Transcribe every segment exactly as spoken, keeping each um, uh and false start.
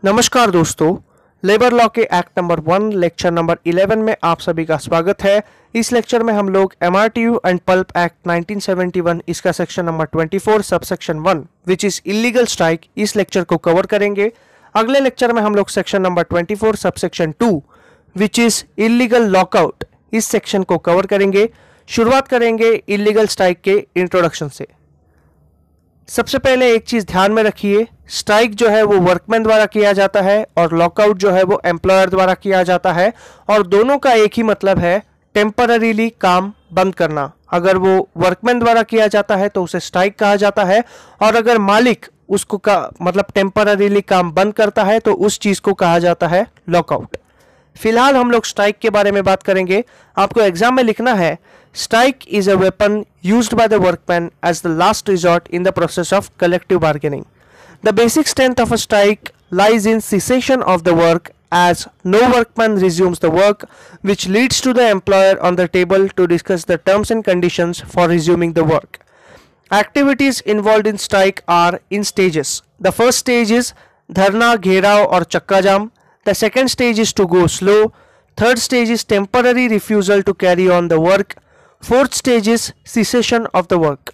नमस्कार दोस्तों, labour law के act number one lecture number eleven में आप सभी का स्वागत है। इस लेक्चर में हम लोग MRTU and PULP act nineteen seventy one इसका section number twenty four subsection one which is illegal strike इस लेक्चर को कवर करेंगे। अगले लेक्चर में हम लोग section number twenty four subsection two which is illegal lockout इस सेक्शन को कवर करेंगे। शुरुआत करेंगे इलीगल स्ट्राइक के इंट्रोडक्शन से। सबसे पहले एक चीज ध्यान में रखिए, स्ट्राइक जो है वो वर्कमैन द्वारा किया जाता है और लॉकआउट जो है वो एम्प्लॉयर द्वारा किया जाता है, और दोनों का एक ही मतलब है टेम्पररीली काम बंद करना। अगर वो वर्कमैन द्वारा किया जाता है तो उसे स्ट्राइक कहा जाता है, और अगर मालिक उसको का मतलब टेम्पररीली काम बंद करता है तो उस चीज को कहा जाता है लॉकआउट। फिलहाल हम लोग स्ट्राइक के बारे में बात करेंगे। आपको एग्जाम में लिखना है, strike is a weapon used by the workman as the last resort in the process of collective bargaining. The basic strength of a strike lies in cessation of the work, as no workman resumes the work, which leads to the employer on the table to discuss the terms and conditions for resuming the work. Activities involved in strike are in stages. The first stage is dharna, घेराव और चक्का जाम. The second stage is to go slow. Third stage is temporary refusal to carry on the work. Fourth stage is cessation of the work.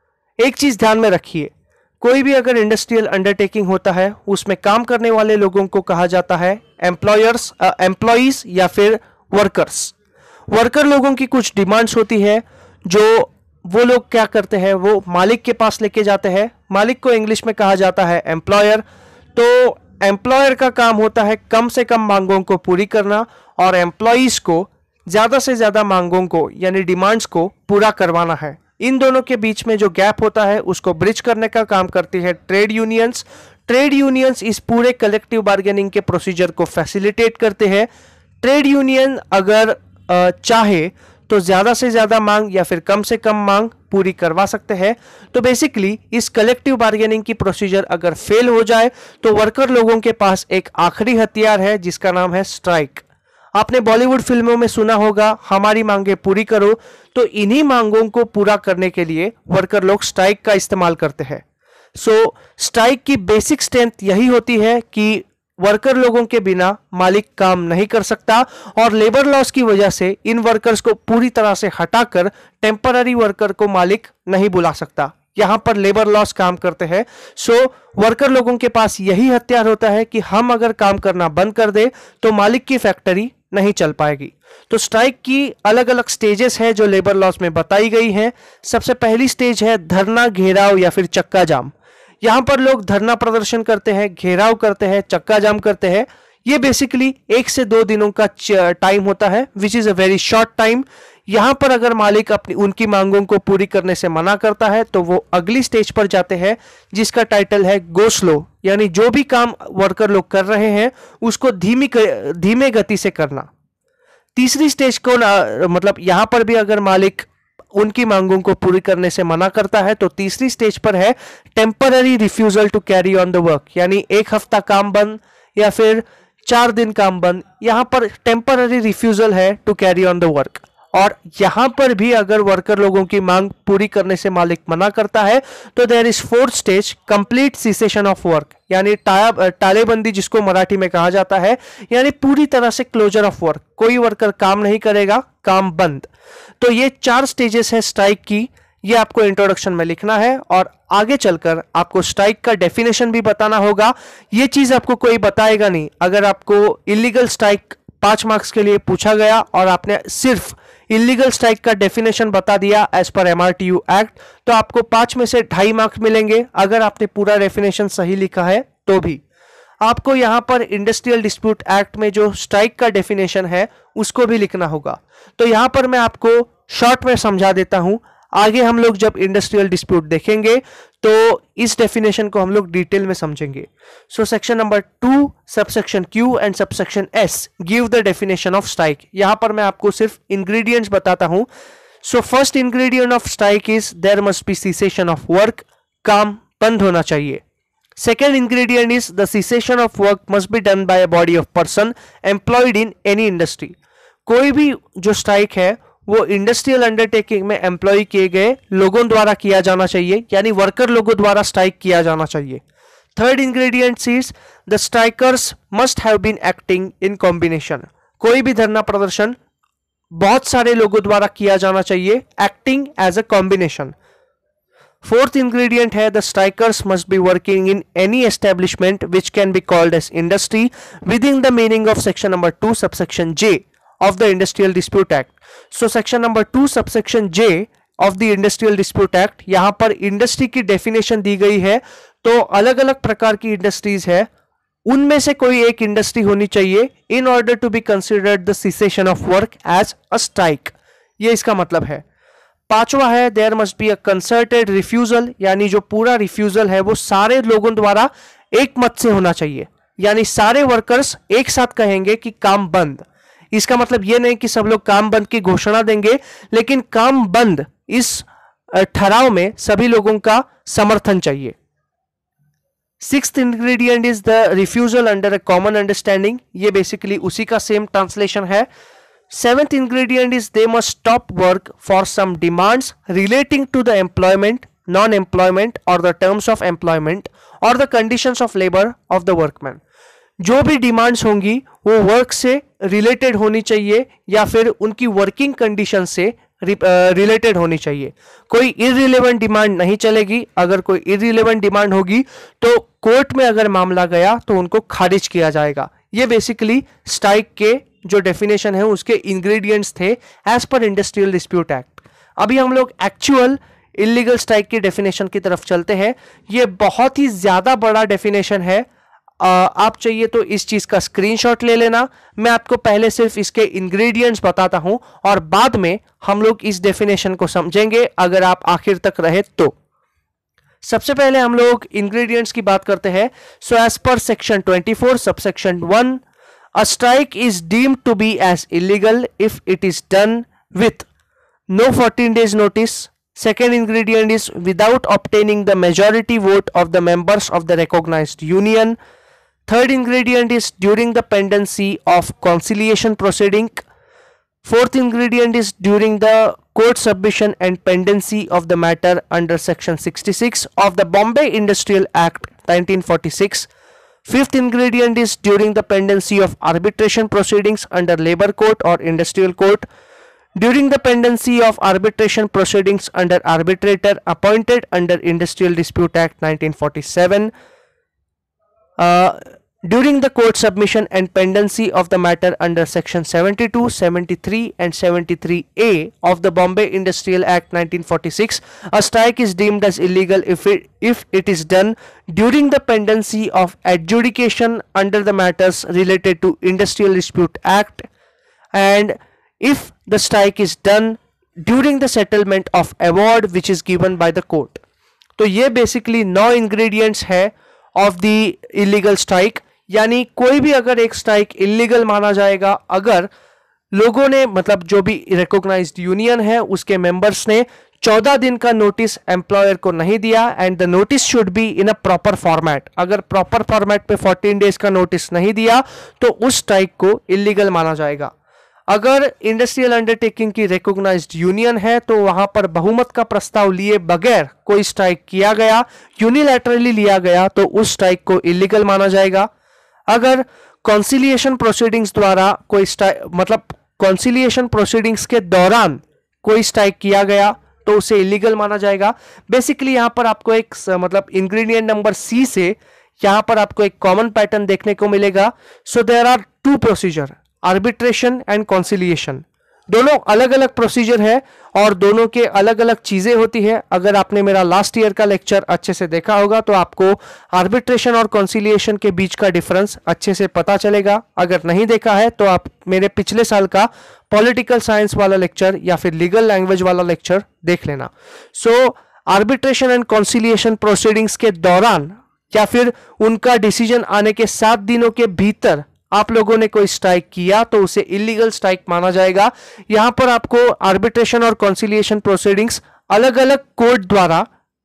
एक चीज ध्यान में रखिए, कोई भी अगर इंडस्ट्रियल अंडरटेकिंग होता है उसमें काम करने वाले लोगों को कहा जाता है एम्प्लॉयर्स एम्प्लॉइज या फिर वर्कर्स। वर्कर लोगों की कुछ डिमांड्स होती है जो वो लोग क्या करते हैं, वो मालिक के पास लेके जाते हैं। मालिक को इंग्लिश में कहा जाता है एम्प्लॉयर। तो एम्प्लॉयर का काम होता है कम से कम मांगों को पूरी करना, और एम्प्लॉइज को ज्यादा से ज्यादा मांगों को यानी डिमांड्स को पूरा करवाना है। इन दोनों के बीच में जो गैप होता है उसको ब्रिज करने का काम करती है ट्रेड यूनियंस। ट्रेड यूनियंस इस पूरे कलेक्टिव बार्गेनिंग के प्रोसीजर को फैसिलिटेट करते हैं। ट्रेड यूनियन अगर चाहे तो ज्यादा से ज्यादा मांग या फिर कम से कम मांग पूरी करवा सकते हैं। तो बेसिकली इस कलेक्टिव बार्गेनिंग की प्रोसीजर अगर फेल हो जाए तो वर्कर लोगों के पास एक आखिरी हथियार है जिसका नाम है स्ट्राइक। आपने बॉलीवुड फिल्मों में सुना होगा, हमारी मांगे पूरी करो। तो इन्हीं मांगों को पूरा करने के लिए वर्कर लोग स्ट्राइक का इस्तेमाल करते हैं। सो स्ट्राइक की बेसिक स्ट्रेंथ यही होती है कि वर्कर लोगों के बिना मालिक काम नहीं कर सकता, और लेबर लॉस की वजह से इन वर्कर्स को पूरी तरह से हटाकर टेम्पररी वर्कर को मालिक नहीं बुला सकता। यहां पर लेबर लॉस काम करते हैं। सो वर्कर लोगों के पास यही हथियार होता है कि हम अगर काम करना बंद कर दे तो मालिक की फैक्ट्री नहीं चल पाएगी। तो स्ट्राइक की अलग अलग स्टेजेस है जो लेबर लॉस में बताई गई हैं। सबसे पहली स्टेज है धरना, घेराव या फिर चक्का जाम। यहां पर लोग धरना प्रदर्शन करते हैं, घेराव करते हैं, चक्का जाम करते हैं। ये बेसिकली एक से दो दिनों का टाइम होता है which is a very short time. यहां पर अगर मालिक अपनी उनकी मांगों को पूरी करने से मना करता है तो वो अगली स्टेज पर जाते हैं जिसका टाइटल है गो स्लो, यानी जो भी काम वर्कर लोग कर रहे हैं उसको धीमी धीमे गति से करना। तीसरी स्टेज को मतलब यहां पर भी अगर मालिक उनकी मांगों को पूरी करने से मना करता है तो तीसरी स्टेज पर है temporary refusal to carry on the work, यानी एक हफ्ता काम बंद या फिर चार दिन काम बंद। यहां पर टेम्पररी रिफ्यूजल है to carry on the work, और यहां पर भी अगर वर्कर लोगों की मांग पूरी करने से मालिक मना करता है तो there is fourth stage complete cessation of work, यानी तालेबंदी जिसको मराठी में कहा जाता है, यानी पूरी तरह से क्लोजर ऑफ वर्क। कोई वर्कर काम नहीं करेगा, काम बंद। तो ये चार स्टेजेस है स्ट्राइक की, ये आपको इंट्रोडक्शन में लिखना है, और आगे चलकर आपको स्ट्राइक का डेफिनेशन भी बताना होगा। ये चीज आपको कोई बताएगा नहीं। अगर आपको इलीगल स्ट्राइक पांच मार्क्स के लिए पूछा गया और आपने सिर्फ इलीगल स्ट्राइक का डेफिनेशन बता दिया एज पर एमआरटीयू एक्ट, तो आपको पांच में से ढाई मार्क्स मिलेंगे। अगर आपने पूरा डेफिनेशन सही लिखा है तो भी आपको यहां पर इंडस्ट्रियल डिस्प्यूट एक्ट में जो स्ट्राइक का डेफिनेशन है उसको भी लिखना होगा। तो यहां पर मैं आपको शॉर्ट में समझा देता हूं, आगे हम लोग जब इंडस्ट्रियल डिस्प्यूट देखेंगे तो इस डेफिनेशन को हम लोग डिटेल में समझेंगे। So section number two subsection Q and subsection S give the definition of strike. यहां पर मैं आपको सिर्फ इंग्रेडिएंट्स बताता हूं। So first ingredient of strike is there must be cessation of work, काम बंद होना चाहिए। Second ingredient is the cessation of work must be done by a body of person employed in any industry. कोई भी जो strike है वो industrial undertaking में एम्प्लॉय किए गए लोगों द्वारा किया जाना चाहिए, यानी वर्कर लोगों द्वारा स्ट्राइक किया जाना चाहिए। Third ingredient is the strikers must have been acting in combination. कोई भी धरना प्रदर्शन बहुत सारे लोगों द्वारा किया जाना चाहिए, acting as a combination. Fourth ingredient है the strikers must be working in any establishment which can be called as industry within the meaning of section number two subsection J of the industrial dispute act. So section number two subsection J of the industrial dispute act, यहां पर industry की definition दी गई है। तो अलग अलग प्रकार की इंडस्ट्रीज है, उनमें से कोई एक इंडस्ट्री होनी चाहिए in order to be considered the cessation of work as a strike, ये इसका मतलब है। पांचवा है there must be a concerted refusal, यानी जो पूरा रिफ्यूजल है वो सारे लोगों द्वारा एक मत से होना चाहिए, यानी सारे वर्कर्स एक साथ कहेंगे कि काम बंद। इसका मतलब यह नहीं कि सब लोग काम बंद की घोषणा देंगे, लेकिन काम बंद इस ठहराव में सभी लोगों का समर्थन चाहिए। Sixth ingredient is the refusal under a common understanding, ये बेसिकली उसी का सेम ट्रांसलेशन है। Seventh ingredient is they must stop work for some demands relating to the employment, non employment और द टर्म्स ऑफ एम्प्लॉयमेंट और the conditions of labour of the workman. जो भी demands होंगी वो work से related होनी चाहिए या फिर उनकी वर्किंग कंडीशन से रिलेटेड uh, होनी चाहिए। कोई इररिलेवेंट डिमांड नहीं चलेगी। अगर कोई इररिलेवेंट डिमांड होगी तो कोर्ट में अगर मामला गया तो उनको खारिज किया जाएगा। ये बेसिकली स्ट्राइक के जो डेफिनेशन है उसके इंग्रेडिएंट्स थे as per industrial dispute act. अभी हम लोग एक्चुअल इलीगल स्ट्राइक की डेफिनेशन की तरफ चलते हैं। ये बहुत ही ज्यादा बड़ा डेफिनेशन है, आप चाहिए तो इस चीज का स्क्रीनशॉट ले लेना। मैं आपको पहले सिर्फ इसके इंग्रेडिएंट्स बताता हूं और बाद में हम लोग इस डेफिनेशन को समझेंगे, अगर आप आखिर तक रहे तो। सबसे पहले हम लोग इंग्रेडिएंट्स की बात करते हैं। So as per section twenty four subsection one, a strike is deemed to be as illegal if it is done with no fourteen days notice. Second ingredient is without obtaining the majority vote of the members of the recognized union. Third ingredient is during the pendency of conciliation proceeding. Fourth ingredient is during the court submission and pendency of the matter under section sixty-six of the Bombay Industrial Act nineteen forty-six. Fifth ingredient is during the pendency of arbitration proceedings under labor court or industrial court. During the pendency of arbitration proceedings under arbitrator appointed under Industrial Dispute Act nineteen forty-seven, uh, during the court submission and pendency of the matter under section seventy-two, seventy-three and seventy-three A of the Bombay Industrial Act nineteen forty-six, a strike is deemed as illegal if it, if it is done during the pendency of adjudication under the matters related to Industrial Dispute Act, and if the strike is done during the settlement of award which is given by the court. तो ये basically नौ ingredients है of the illegal strike, यानी कोई भी अगर एक strike illegal माना जाएगा अगर लोगों ने, मतलब जो भी रिकॉग्नाइज्ड यूनियन है उसके मेंबर्स ने चौदह दिन का नोटिस एम्प्लॉयर को नहीं दिया, and the notice should be in a proper format. अगर प्रॉपर फॉर्मेट पे फोर्टीन डेज का नोटिस नहीं दिया तो उस स्ट्राइक को इलीगल माना जाएगा। अगर इंडस्ट्रियल अंडरटेकिंग की रिकॉग्नाइज्ड यूनियन है तो वहां पर बहुमत का प्रस्ताव लिए बगैर कोई स्ट्राइक किया गया, यूनिलैटरली लिया गया, तो उस स्ट्राइक को इलीगल माना जाएगा। अगर कॉन्सिलिएशन प्रोसीडिंग्स द्वारा कोई स्ट्राइक, मतलब कॉन्सिलिएशन प्रोसीडिंग्स के दौरान कोई स्ट्राइक किया गया तो उसे इलीगल माना जाएगा। बेसिकली यहां पर आपको एक, मतलब इंग्रेडिएंट नंबर सी से यहां पर आपको एक कॉमन पैटर्न देखने को मिलेगा। So there are two procedure, arbitration and conciliation. दोनों अलग अलग प्रोसीजर है और दोनों के अलग अलग चीजें होती है। अगर आपने मेरा लास्ट ईयर का लेक्चर अच्छे से देखा होगा तो आपको आर्बिट्रेशन और कॉन्सिलिएशन के बीच का डिफरेंस अच्छे से पता चलेगा। अगर नहीं देखा है तो आप मेरे पिछले साल का पॉलिटिकल साइंस वाला लेक्चर या फिर लीगल लैंग्वेज वाला लेक्चर देख लेना। So arbitration and conciliation proceedings के दौरान या फिर उनका डिसीजन आने के सात दिनों के भीतर आप लोगों ने कोई स्ट्राइक किया तो उसे इलीगल स्ट्राइक माना जाएगा। यहां पर आपको आर्बिट्रेशन और कॉन्सिलिएशन प्रोसीडिंग्स अलग अलग कोर्ट द्वारा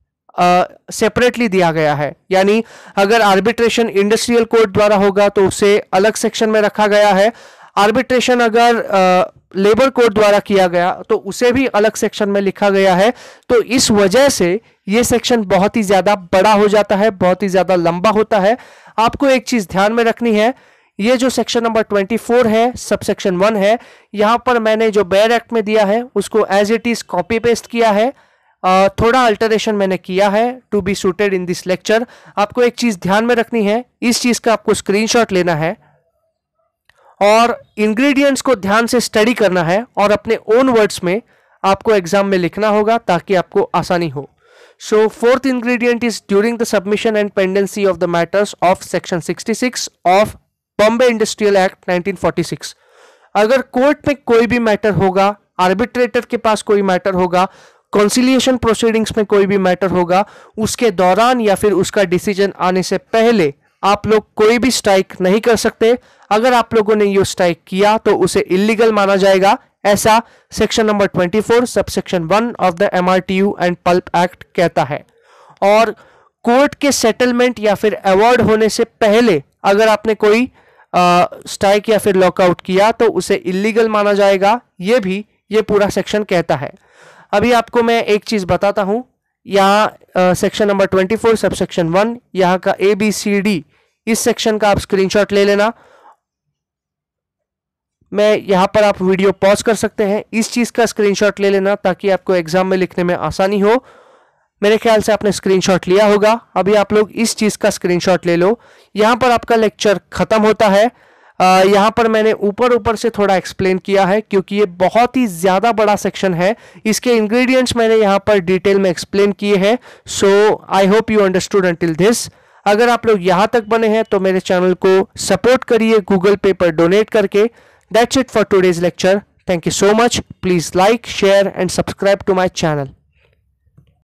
सेपरेटली दिया गया है। यानी अगर आर्बिट्रेशन इंडस्ट्रियल कोर्ट द्वारा होगा तो उसे अलग सेक्शन में रखा गया है। आर्बिट्रेशन अगर लेबर कोड द्वारा किया गया तो उसे भी अलग सेक्शन में लिखा गया है। तो इस वजह से ये सेक्शन बहुत ही ज्यादा बड़ा हो जाता है, बहुत ही ज्यादा लंबा होता है। आपको एक चीज ध्यान में रखनी है, ये जो सेक्शन नंबर चौबीस है, सब सेक्शन वन है, यहां पर मैंने जो बेयर एक्ट में दिया है उसको as it is copy paste किया है। Uh, थोड़ा अल्टरेशन मैंने किया है to be suited in this lecture. आपको एक चीज ध्यान में रखनी है, इस चीज का आपको स्क्रीनशॉट लेना है और इंग्रेडिएंट्स को ध्यान से स्टडी करना है और अपने ओन वर्ड्स में आपको एग्जाम में लिखना होगा ताकि आपको आसानी हो। So fourth ingredient is during the submission and pendency of the matters of section sixty six of Bombay industrial act nineteen forty six. अगर कोर्ट में कोई भी मैटर होगा, आर्बिट्रेटर के पास कोई मैटर होगा, कॉन्सिलिएशन प्रोसीडिंग्स में कोई भी मैटर होगा, उसके दौरान या फिर उसका डिसीजन आने से पहले आप लोग कोई भी स्ट्राइक नहीं कर सकते। अगर आप लोगों ने ये स्ट्राइक किया तो उसे इलीगल माना जाएगा, ऐसा सेक्शन नंबर चौबीस subsection one of the MRTU and PULP act कहता है। और कोर्ट के सेटलमेंट या फिर अवॉर्ड होने से पहले अगर आपने कोई स्ट्राइक या फिर लॉकआउट किया तो उसे इलीगल माना जाएगा, ये भी ये पूरा सेक्शन कहता है। अभी आपको मैं एक चीज बताता हूं, यहाँ सेक्शन नंबर चौबीस सब सेक्शन वन, यहाँ का ए बी सी डी, इस सेक्शन का आप स्क्रीनशॉट ले लेना। मैं यहां पर आप वीडियो पॉज कर सकते हैं, इस चीज का स्क्रीनशॉट ले लेना ताकि आपको एग्जाम में लिखने में आसानी हो। मेरे ख्याल से आपने स्क्रीनशॉट लिया होगा, अभी आप लोग इस चीज का स्क्रीनशॉट ले लो। यहां पर आपका लेक्चर खत्म होता है। आ, यहाँ पर मैंने ऊपर ऊपर से थोड़ा एक्सप्लेन किया है क्योंकि ये बहुत ही ज़्यादा बड़ा सेक्शन है। इसके इंग्रेडिएंट्स मैंने यहाँ पर डिटेल में एक्सप्लेन किए हैं। So I hope you understood until this. अगर आप लोग यहाँ तक बने हैं तो मेरे चैनल को सपोर्ट करिए गूगल पे पर डोनेट करके। That's it for today's lecture. Thank you so much. Please like, share and subscribe to my channel.